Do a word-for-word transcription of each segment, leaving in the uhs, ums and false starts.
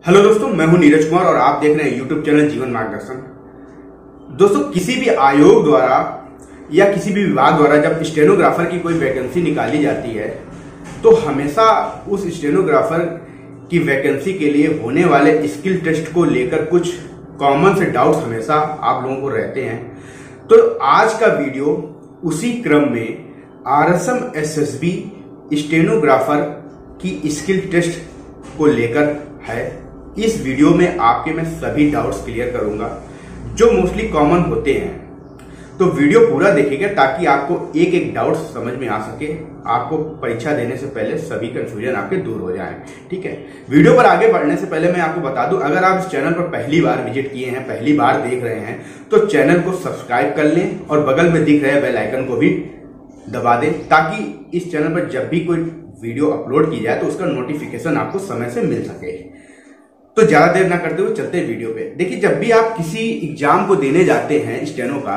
Hello दोस्तों, मैं हूं नीरज कुमार और आप देख रहे हैं यूट्यूब चैनल जीवन मार्गदर्शन। दोस्तों, किसी भी आयोग द्वारा या किसी भी विभाग द्वारा जब स्टेनोग्राफर की कोई वैकेंसी निकाली जाती है तो हमेशा उस स्टेनोग्राफर की वैकेंसी के लिए होने वाले स्किल टेस्ट को लेकर कुछ कॉमन से डाउट्स हमेशा आप लोगों को रहते हैं। तो आज का वीडियो उसी क्रम में आरएसएम एसएसबी स्टेनोग्राफर की स्किल टेस्ट को लेकर है। इस वीडियो में आपके मैं सभी डाउट्स क्लियर करूंगा जो मोस्टली कॉमन होते हैं। तो वीडियो पूरा देखिएगा ताकि आपको एक एक डाउट समझ में आ सके, आपको परीक्षा देने से पहले सभी कंफ्यूजन आपके दूर हो जाए। ठीक है, वीडियो पर आगे बढ़ने से पहले मैं आपको बता दूं, अगर आप इस चैनल पर पहली बार विजिट किए हैं, पहली बार देख रहे हैं, तो चैनल को सब्सक्राइब कर लें और बगल में दिख रहे बेल आइकन को भी दबा दें ताकि इस चैनल पर जब भी कोई वीडियो अपलोड की जाए तो उसका नोटिफिकेशन आपको समय से मिल सके। तो ज्यादा देर ना करते हुए चलते हैं वीडियो पे। देखिए, जब भी आप किसी एग्जाम को देने जाते हैं स्टेनो का,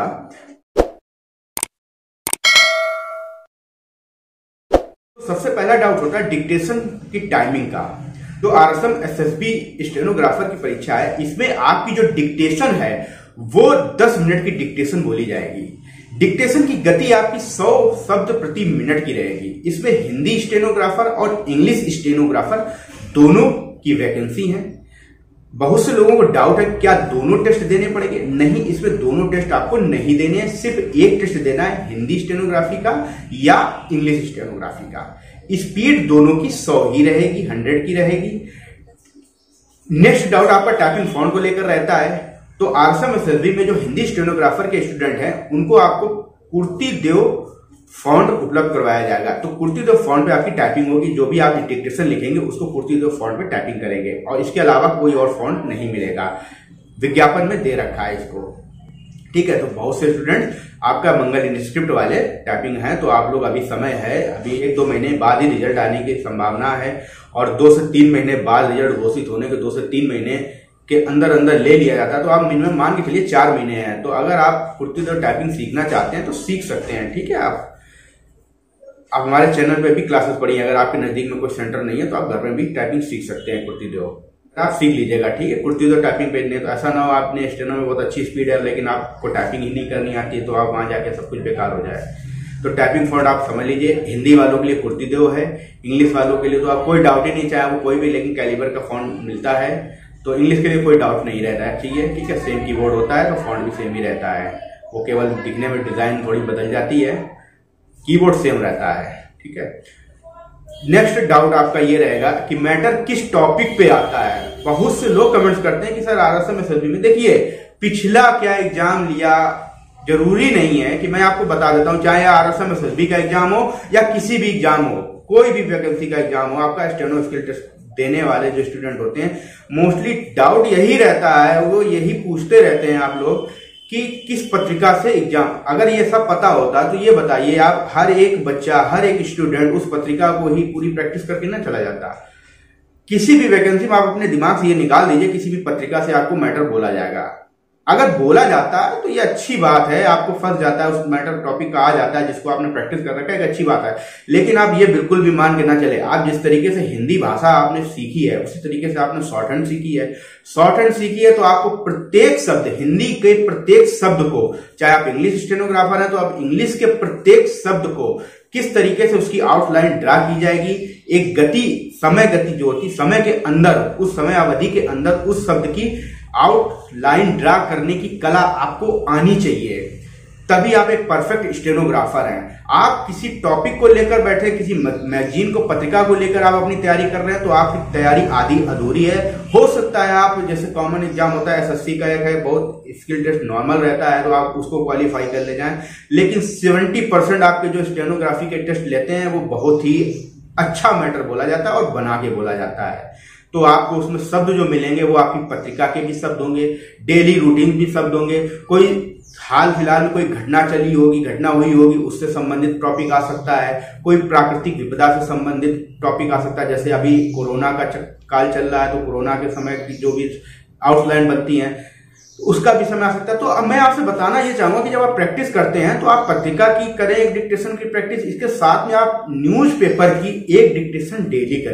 तो सबसे पहला डाउट होता है डिक्टेशन की टाइमिंग का। जो आरएसएम एसएसबी स्टेनोग्राफर की परीक्षा है, इसमें आपकी जो डिक्टेशन है वो दस मिनट की डिक्टेशन बोली जाएगी। डिक्टेशन की गति आपकी सौ शब्द प्रति मिनट की रहेगी। इसमें हिंदी स्टेनोग्राफर और इंग्लिश स्टेनोग्राफर दोनों की वैकेंसी है। बहुत से लोगों को डाउट है क्या दोनों टेस्ट देने पड़ेंगे? नहीं, इसमें दोनों टेस्ट आपको नहीं देने हैं, सिर्फ एक टेस्ट देना है, हिंदी स्टेनोग्राफी का या इंग्लिश स्टेनोग्राफी का। स्पीड दोनों की सौ ही रहेगी, हंड्रेड की रहेगी। नेक्स्ट डाउट आपका टाइपिंग फॉन्ट को लेकर रहता है। तो आरएसएम एसएसबी में जो हिंदी स्टेनोग्राफर के स्टूडेंट हैं उनको आपको कुर्ती देव फॉन्ट उपलब्ध करवाया जाएगा। तो कुर्ती देव फॉन्ट पे आपकी टाइपिंग होगी। जो भी आप डिक्टेशन लिखेंगे उसको कुर्ती देव फॉन्ट पे टाइपिंग करेंगे और इसके अलावा कोई और फॉन्ट नहीं मिलेगा। विज्ञापन में दे रखा है इसको। ठीक है, तो बहुत से स्टूडेंट आपका मंगल इंस्क्रिप्ट वाले टाइपिंग है, तो आप लोग अभी समय है, अभी एक दो महीने बाद ही रिजल्ट आने की संभावना है और दो से तीन महीने बाद रिजल्ट घोषित होने के दो से तीन महीने के अंदर अंदर ले लिया जाता है। तो आप मिनिमम मान के चलिए चार महीने हैं। तो अगर आप कुर्ती देव टाइपिंग सीखना चाहते हैं तो सीख सकते हैं। ठीक है, आप आप हमारे चैनल पे भी क्लासेस पढ़िए। अगर आपके नजदीक में कोई सेंटर नहीं है तो आप घर में भी टाइपिंग सीख सकते हैं कुर्ती देव, आप सीख लीजिएगा। ठीक है, कुर्ती देव टाइपिंग पे नहीं तो ऐसा ना हो आपने स्टेनो में बहुत अच्छी स्पीड है लेकिन आपको टाइपिंग ही नहीं करनी आती है तो आप वहां जाके सब कुछ बेकार हो जाए। तो टाइपिंग फॉन्ट आप समझ लीजिए, हिंदी वालों के लिए कुर्ती देव है, इंग्लिश वालों के लिए तो आप कोई डाउट ही नहीं, चाहे वो कोई भी, लेकिन कैलिबर का फॉन्ट मिलता है। तो इंग्लिश के लिए कोई डाउट नहीं रहता है। ठीक है, ठीक है, सेम कीबोर्ड होता है तो फॉन्ट भी सेम ही रहता है। वो केवल दिखने में डिजाइन थोड़ी बदल जाती है, कीबोर्ड सेम रहता है। ठीक है, नेक्स्ट डाउट आपका ये रहेगा कि मैटर किस टॉपिक पे आता है। बहुत से लोग कमेंट्स करते हैं कि सर आरएसएम एसएसबी में, देखिए पिछला क्या एग्जाम लिया जरूरी नहीं है कि मैं आपको बता देता हूं, चाहे आरएसएम एसएसबी का एग्जाम हो या किसी भी एग्जाम हो, कोई भी वैकेंसी का एग्जाम हो, आपका स्टेनो स्किल टेस्ट देने वाले जो स्टूडेंट होते हैं मोस्टली डाउट यही रहता है, वो यही पूछते रहते हैं आप लोग कि किस पत्रिका से एग्जाम। अगर ये सब पता होता तो ये बताइए, आप हर एक बच्चा, हर एक स्टूडेंट उस पत्रिका को ही पूरी प्रैक्टिस करके ना चला जाता। किसी भी वैकेंसी में आप अपने दिमाग से ये निकाल दीजिए, किसी भी पत्रिका से आपको मैटर बोला जाएगा। अगर बोला जाता है तो ये अच्छी बात है, आपको फंस जाता है, उस मैटर टॉपिक का आ जाता है जिसको आपने प्रैक्टिस कर रखा है, एक अच्छी बात है। लेकिन आप ये बिल्कुल भी मान के ना चले, आप जिस तरीके से हिंदी भाषा आपने सीखी है उसी तरीके से आपने शॉर्ट हैंड सीखी है। शॉर्ट हैंड सीखी है तो आपको प्रत्येक शब्द, हिंदी के प्रत्येक शब्द को, चाहे आप इंग्लिश स्टेनोग्राफर हैं तो आप इंग्लिश के प्रत्येक शब्द को किस तरीके से उसकी आउटलाइन ड्रा की जाएगी, एक गति, समय गति जो होती, समय के अंदर, उस समय अवधि के अंदर उस शब्द की आउटलाइन ड्रा करने की कला आपको आनी चाहिए, तभी आप एक परफेक्ट स्टेनोग्राफर हैं। आप किसी टॉपिक को लेकर बैठे, किसी मैगजीन को, पत्रिका को लेकर आप अपनी तैयारी कर रहे हैं तो आपकी तैयारी आधी अधूरी है। हो सकता है आप, जैसे कॉमन एग्जाम होता है एसएससी का एक है, बहुत स्किल टेस्ट नॉर्मल रहता है तो आप उसको क्वालिफाई कर ले जाएं, लेकिन सत्तर परसेंट आपके जो स्टेनोग्राफी के टेस्ट लेते हैं वो बहुत ही अच्छा मैटर बोला जाता है और बना के बोला जाता है। तो आपको उसमें शब्द जो मिलेंगे वो आपकी पत्रिका के भी शब्द होंगे, डेली रूटीन भी शब्द होंगे, कोई हाल फिलहाल में कोई घटना चली होगी, घटना हुई होगी, उससे संबंधित टॉपिक आ सकता है, कोई प्राकृतिक विपदा से संबंधित टॉपिक आ सकता है। जैसे अभी कोरोना का काल चल रहा है तो कोरोना के समय की जो भी आउटलाइन बनती है उसका भी समय आ सकता है। तो अब मैं आपसे बताना ये चाहूंगा कि जब आप प्रैक्टिस करते हैं तो आप पत्रिका की करें एक डिक्टेशन की प्रैक्टिस, इसके साथ में आप न्यूज़पेपर की एक डिक्टेशन डेली करें।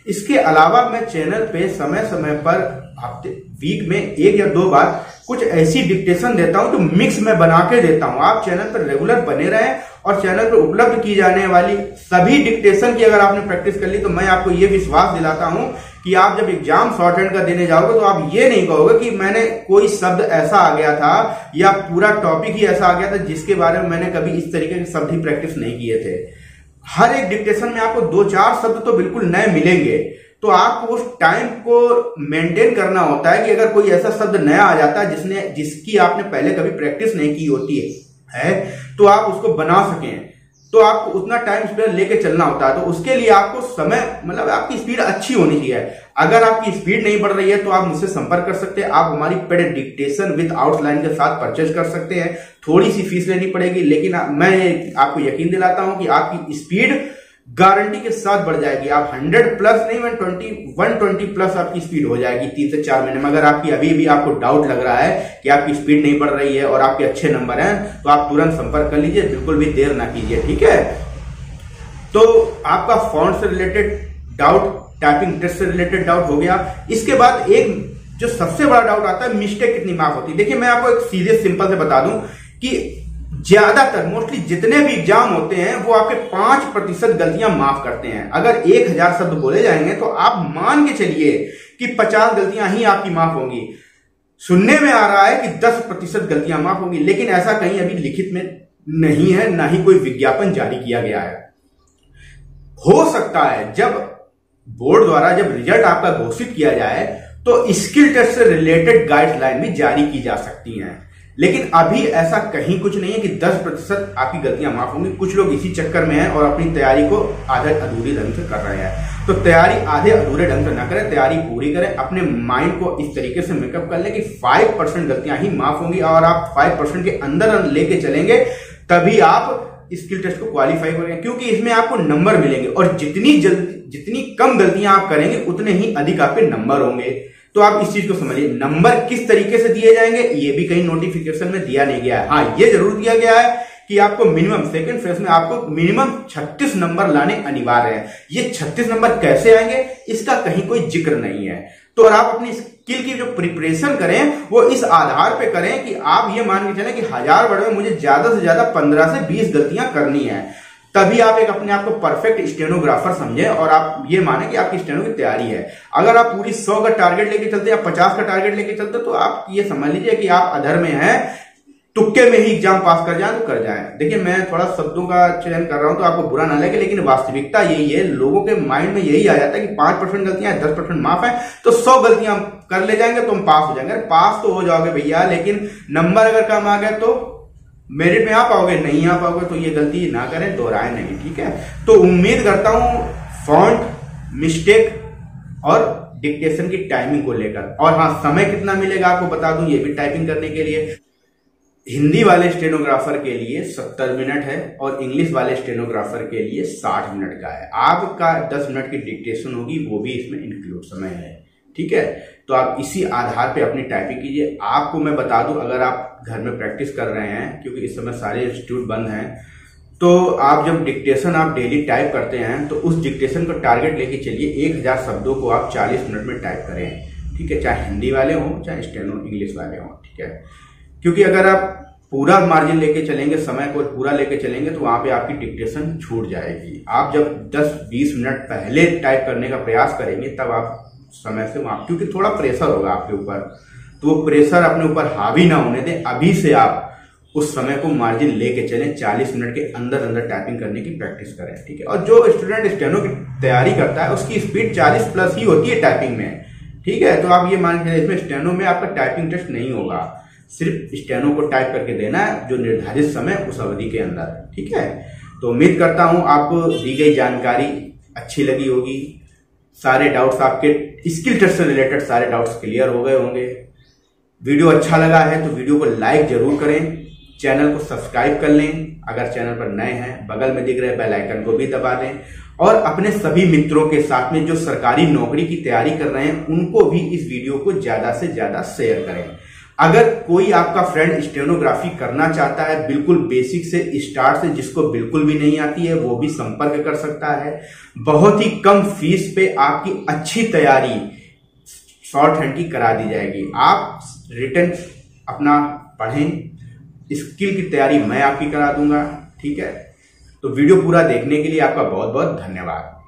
इसके अलावा मैं चैनल पे समय समय पर हफ्ते वीक में एक या दो बार कुछ ऐसी डिक्टेशन देता हूं जो मिक्स में बना के देता हूं। आप चैनल पर रेगुलर बने रहें और चैनल पर उपलब्ध की जाने वाली सभी डिक्टेशन की अगर आपने प्रैक्टिस कर ली तो मैं आपको यह विश्वास दिलाता हूं कि आप जब एग्जाम शॉर्ट हैंड का देने जाओगे तो आप ये नहीं कहोगे कि मैंने कोई शब्द ऐसा आ गया था या पूरा टॉपिक ही ऐसा आ गया था जिसके बारे में मैंने कभी इस तरीके के शब्द ही प्रैक्टिस नहीं किए थे। हर एक डिक्टेशन में आपको दो चार शब्द तो बिल्कुल नए मिलेंगे, तो आपको उस टाइम को मेंटेन करना होता है कि अगर कोई ऐसा शब्द नया आ जाता है जिसने जिसकी आपने पहले कभी प्रैक्टिस नहीं की होती है, है तो आप उसको बना सकें, तो आपको उतना टाइम स्पेयर लेके चलना होता है। तो उसके लिए आपको समय मतलब आपकी स्पीड अच्छी होनी चाहिए। अगर आपकी स्पीड नहीं बढ़ रही है तो आप मुझसे संपर्क कर सकते हैं। आप हमारी पेड डिक्टेशन विद आउटलाइन के साथ परचेज कर सकते हैं। थोड़ी सी फीस लेनी पड़ेगी, लेकिन मैं आपको यकीन दिलाता हूं कि आपकी स्पीड गारंटी के साथ बढ़ जाएगी। आप हंड्रेड प्लस नहीं one twenty one twenty plus आपकी स्पीड हो जाएगी तीन से चार महीने में। अगर आपकी अभी भी आपको डाउट लग रहा है कि आपकी स्पीड नहीं बढ़ रही है और आपके अच्छे नंबर हैं तो आप तुरंत संपर्क कर लीजिए, बिल्कुल भी देर ना कीजिए, ठीक है। तो आपका फॉन्ट से रिलेटेड डाउट, टाइपिंग टेस्ट से रिलेटेड डाउट हो गया। इसके बाद एक जो सबसे बड़ा डाउट आता है, मिस्टेक कितनी माफ होती है। देखिए मैं आपको एक सीधे सिंपल से बता दूं कि ज्यादातर मोस्टली जितने भी एग्जाम होते हैं वो आपके पांच प्रतिशत गलतियां माफ करते हैं। अगर एक हजार शब्द बोले जाएंगे तो आप मान के चलिए कि पचास गलतियां ही आपकी माफ होंगी। सुनने में आ रहा है कि दस प्रतिशत गलतियां माफ होंगी, लेकिन ऐसा कहीं अभी लिखित में नहीं है, ना ही कोई विज्ञापन जारी किया गया है। हो सकता है जब बोर्ड द्वारा जब रिजल्ट आपका घोषित किया जाए तो स्किल टेस्ट से रिलेटेड गाइडलाइन भी जारी की जा सकती हैं, लेकिन अभी ऐसा कहीं कुछ नहीं है कि दस प्रतिशत आपकी गलतियां माफ होंगी। कुछ लोग इसी चक्कर में हैं और अपनी तैयारी को आधे अधूरी ढंग से कर रहे हैं। तो तैयारी आधे अधूरे ढंग से ना करें, तैयारी पूरी करें। अपने माइंड को इस तरीके से मेकअप कर लें कि फाइव परसेंट गलतियां ही माफ होंगी और आप फाइव परसेंट के अंदर लेके चलेंगे, तभी आप स्किल टेस्ट को क्वालिफाई करेंगे, क्योंकि इसमें आपको नंबर मिलेंगे और जितनी जल्दी जितनी कम गलतियां आप करेंगे उतने ही अधिक आपके नंबर होंगे। तो आप इस चीज को समझिए। नंबर किस तरीके से दिए जाएंगे ये भी कहीं नोटिफिकेशन में दिया नहीं गया है। हाँ, ये जरूर दिया गया है कि आपको मिनिमम सेकंड फेज में आपको मिनिमम छत्तीस नंबर लाने अनिवार्य है। ये छत्तीस नंबर कैसे आएंगे इसका कहीं कोई जिक्र नहीं है। तो और आप अपनी स्किल की जो प्रिपरेशन करें वो इस आधार पे करें कि आप ये मान के चलें कि हजार वर्ड में मुझे ज्यादा से ज्यादा पंद्रह से बीस गलतियां करनी है, तभी आप एक अपने आप को परफेक्ट स्टेनोग्राफर समझें और आप ये माने कि आपकी स्टेनो की तैयारी है। अगर आप पूरी सौ का टारगेट लेके चलते या पचास का टारगेट लेके चलते तो आप ये समझ लीजिए कि आप अधर में हैं, तुक्के में ही एग्जाम पास कर जाए तो कर जाए। देखिए मैं थोड़ा शब्दों का चयन कर रहा हूं तो आपको बुरा ना लगे, लेकिन वास्तविकता यही है। लोगों के माइंड में यही आ जाता है कि पांच परसेंट गलतियां दस परसेंट माफ है तो सौ गलतियां कर ले जाएंगे तो हम पास हो जाएंगे। पास तो हो जाओगे भैया, लेकिन नंबर अगर कम आ गए तो मेरिट में आ पाओगे, नहीं आ पाओगे। तो ये गलती ना करें, दोहराए नहीं, ठीक है। तो उम्मीद करता हूं फॉन्ट, मिस्टेक और डिक्टेशन की टाइमिंग को लेकर, और हाँ समय कितना मिलेगा आपको बता दूं ये भी टाइपिंग करने के लिए। हिंदी वाले स्टेनोग्राफर के लिए सत्तर मिनट है और इंग्लिश वाले स्टेनोग्राफर के लिए साठ मिनट का है। आपका दस मिनट की डिक्टेशन होगी, वो भी इसमें इंक्लूड समय है, ठीक है। तो आप इसी आधार पे अपनी टाइपिंग कीजिए। आपको मैं बता दूं, अगर आप घर में प्रैक्टिस कर रहे हैं, क्योंकि इस समय सारे इंस्टीट्यूट बंद हैं, तो आप जब डिक्टेशन आप डेली टाइप करते हैं तो उस डिक्टेशन को टारगेट लेके चलिए। एक हजार शब्दों को आप चालीस मिनट में टाइप करें, ठीक है, चाहे हिंदी वाले हों चाहे स्टेनो इंग्लिश वाले हों, ठीक है। क्योंकि अगर आप पूरा मार्जिन लेके चलेंगे, समय को पूरा लेके चलेंगे, तो वहां पे आपकी डिक्टेशन छूट जाएगी। आप जब दस बीस मिनट पहले टाइप करने का प्रयास करेंगे तब आप समय से वहां, क्योंकि थोड़ा प्रेशर होगा आपके ऊपर, तो वो प्रेशर अपने ऊपर हावी ना होने दें। अभी से आप उस समय को मार्जिन लेके चलें, चालीस मिनट के अंदर अंदर टाइपिंग करने की प्रैक्टिस करें, ठीक है। और जो स्टूडेंट स्टेनो की तैयारी करता है उसकी स्पीड चालीस प्लस ही होती है टाइपिंग में, ठीक है। तो आप ये मान के इसमें स्टेनो में आपका टाइपिंग टेस्ट नहीं होगा, सिर्फ स्टेनो को टाइप करके देना है जो निर्धारित समय उस अवधि के अंदर, ठीक है। तो उम्मीद करता हूं आपको दी गई जानकारी अच्छी लगी होगी। सारे डाउट्स आपके स्किल टेस्ट से रिलेटेड सारे डाउट्स क्लियर हो गए होंगे। वीडियो अच्छा लगा है तो वीडियो को लाइक जरूर करें, चैनल को सब्सक्राइब कर लें। अगर चैनल पर नए हैं बगल में दिख रहे बेल आइकन को भी दबा दें, और अपने सभी मित्रों के साथ में जो सरकारी नौकरी की तैयारी कर रहे हैं उनको भी इस वीडियो को ज्यादा से ज्यादा शेयर करें। अगर कोई आपका फ्रेंड स्टेनोग्राफी करना चाहता है बिल्कुल बेसिक से स्टार्ट से, जिसको बिल्कुल भी नहीं आती है, वो भी संपर्क कर सकता है। बहुत ही कम फीस पे आपकी अच्छी तैयारी शॉर्ट हैंड की करा दी जाएगी। आप रिटन अपना पढ़ें, स्किल की तैयारी मैं आपकी करा दूंगा। ठीक है, तो वीडियो पूरा देखने के लिए आपका बहुत बहुत धन्यवाद।